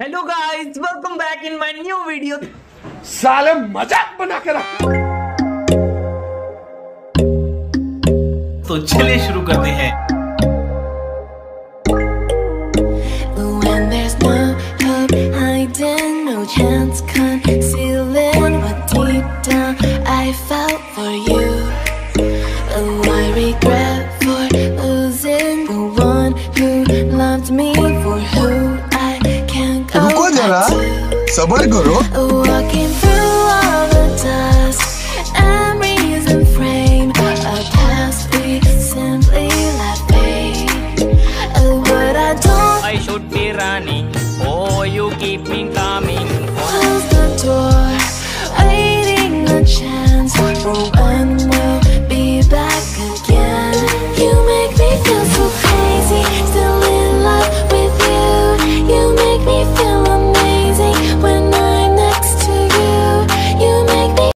Hello guys, welcome back in my new video. साले मजाक बना के रखा। तो चलिए शुरू करते हैं। When there's no hope hiding, no chance concealing what deep down I felt for you. Oh, I regret for losing the one who loved me, for who I can't go रुको जरा, back to. सबर करो। Walking through all the dust, memories and frame a past we simply let fade. Oh, but I don't. I should be running. Oh, you keep me